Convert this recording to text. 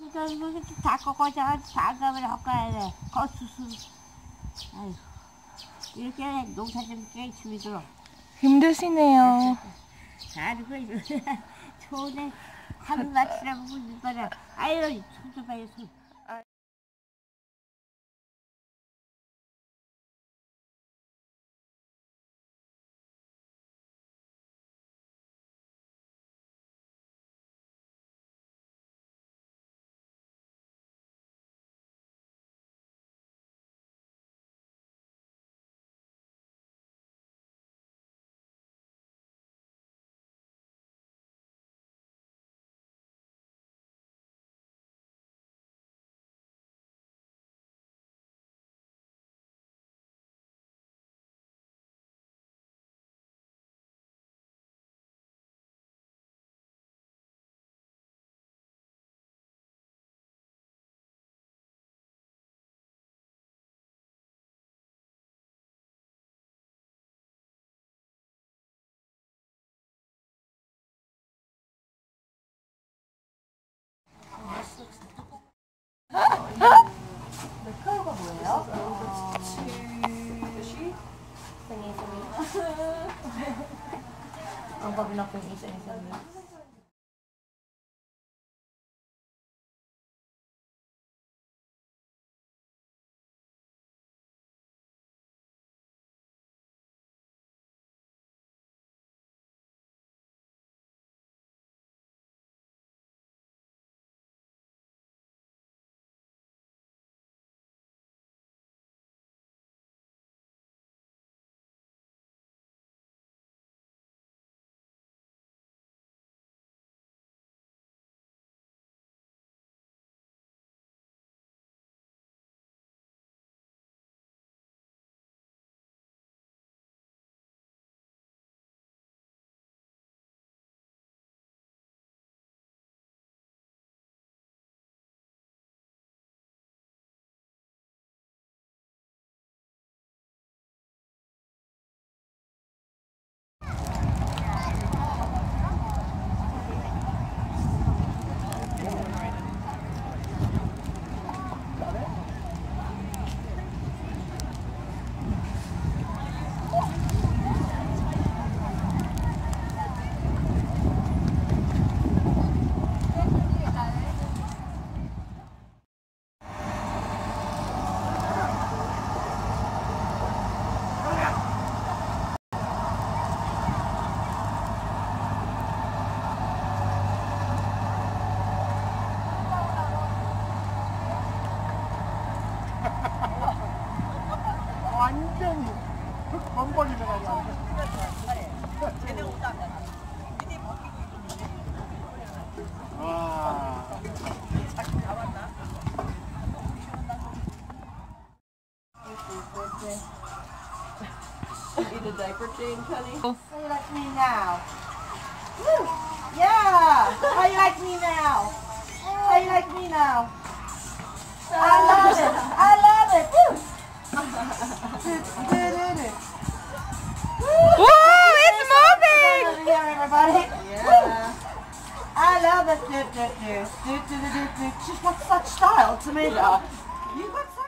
이거 다 꺾어져 작업을 헛가야 돼. 거수수. 아유, 이렇게 농사 짓는 게 힘이 들어. 힘드시네요. 잘하고 있어. 좋네. 하루 낚시라고 그러더라. 아유, 손 좀 봐요, 손. 메카로가 뭐예요? Ang pag na kung isa-isa niya. 완전 벙벙이네 가지고. 와. Need a diaper change, honey? How you like me now? Woo! Yeah! How you like me now? How you like me now? I love it! I love it! Woo! Whoa, it's moving! Over here, everybody. Yeah. I love it. She's got such style, Tomato. You got such